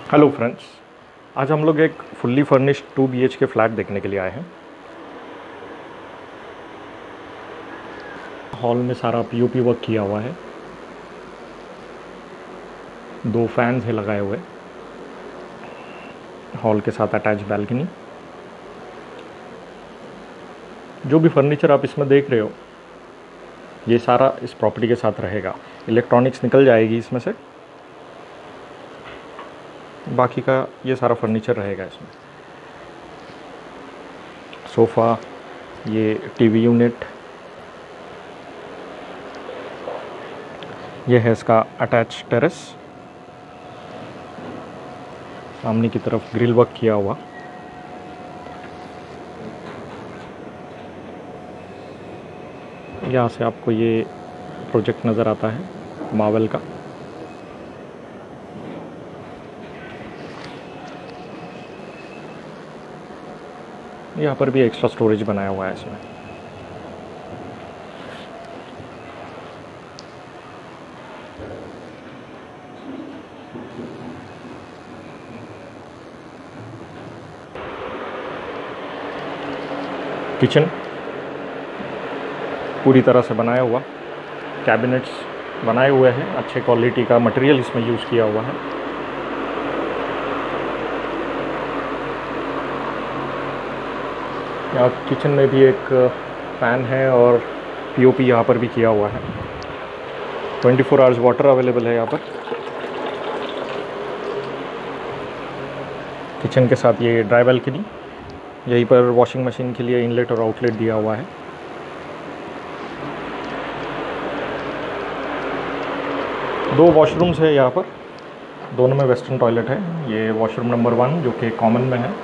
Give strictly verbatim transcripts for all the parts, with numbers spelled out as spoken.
Hello friends, आज हम लोग एक fully furnished two B H K flat देखने के लिए आए हैं। हॉल में सारा पी ओ पी वर्क किया हुआ है, दो फैंस हैं लगाए हुए, हॉल के साथ अटैच बैल्कनी। जो भी फर्नीचर आप इसमें देख रहे हो ये सारा इस प्रॉपर्टी के साथ रहेगा। इलेक्ट्रॉनिक्स निकल जाएगी इसमें से, बाकी का ये सारा फर्नीचर रहेगा इसमें। सोफ़ा, ये टीवी यूनिट, ये है इसका अटैच टेरेस। सामने की तरफ ग्रिल वर्क किया हुआ। यहाँ से आपको ये प्रोजेक्ट नज़र आता है मार्वल का। यहाँ पर भी एक्स्ट्रा स्टोरेज बनाया हुआ है इसमें। किचन पूरी तरह से बनाया हुआ, कैबिनेट्स बनाए हुए हैं, अच्छे क्वालिटी का मटेरियल इसमें यूज़ किया हुआ है। यहाँ किचन में भी एक फ़ैन है और पी ओ पी यहाँ पर भी किया हुआ है। Twenty four hours water available है यहाँ पर। किचन के साथ ये ड्राई बैल्कनी, यहीं पर वॉशिंग मशीन के लिए इनलेट और आउटलेट दिया हुआ है। दो वॉशरूम्स है यहाँ पर, दोनों में वेस्टर्न टॉयलेट है। ये वॉशरूम नंबर वन जो कि कॉमन में है।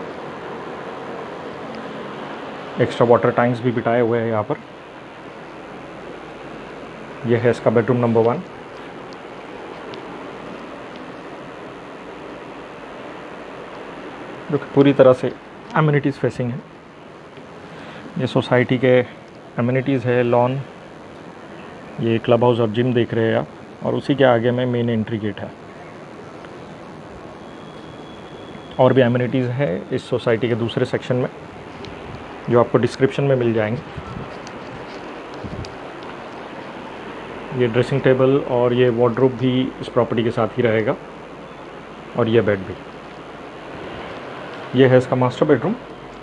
एक्स्ट्रा वाटर टैंक्स भी बिठाए हुए हैं यहाँ पर। यह है इसका बेडरूम नंबर वन। जो कि पूरी तरह से एमिनिटीज़ फेसिंग है। ये सोसाइटी के एमिनिटीज़ है, लॉन, ये क्लब हाउस और जिम देख रहे हैं आप, और उसी के आगे में मेन एंट्री गेट है। और भी एमिनिटीज़ है इस सोसाइटी के दूसरे सेक्शन में जो आपको डिस्क्रिप्शन में मिल जाएंगे। ये ड्रेसिंग टेबल और ये वार्डरोब भी इस प्रॉपर्टी के साथ ही रहेगा, और ये बेड भी। ये है इसका मास्टर बेडरूम।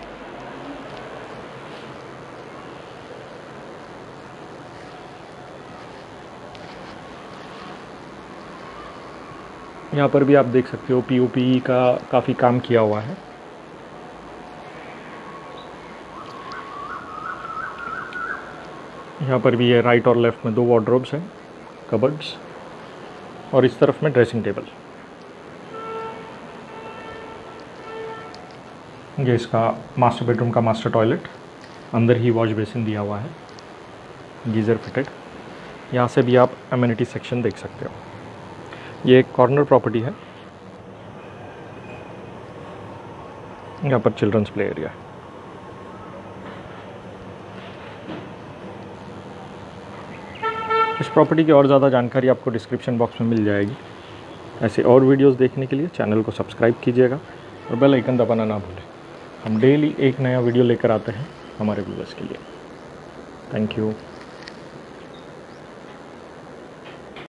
यहाँ पर भी आप देख सकते हो पी ओ पी का काफ़ी काम किया हुआ है। यहाँ पर भी ये राइट और लेफ़्ट में दो वार्डरोब्स हैं, कबर्ड्स, और इस तरफ में ड्रेसिंग टेबल। ये इसका मास्टर बेडरूम का मास्टर टॉयलेट, अंदर ही वॉश बेसिन दिया हुआ है, गीज़र फिटेड। यहाँ से भी आप एमिनिटी सेक्शन देख सकते हो। ये एक कॉर्नर प्रॉपर्टी है। यहाँ पर चिल्ड्रंस प्ले एरिया है। इस प्रॉपर्टी की और ज़्यादा जानकारी आपको डिस्क्रिप्शन बॉक्स में मिल जाएगी। ऐसे और वीडियोस देखने के लिए चैनल को सब्सक्राइब कीजिएगा और बेल आइकन दबाना ना भूलें। हम डेली एक नया वीडियो लेकर आते हैं हमारे व्यूअर्स के लिए। Thank you.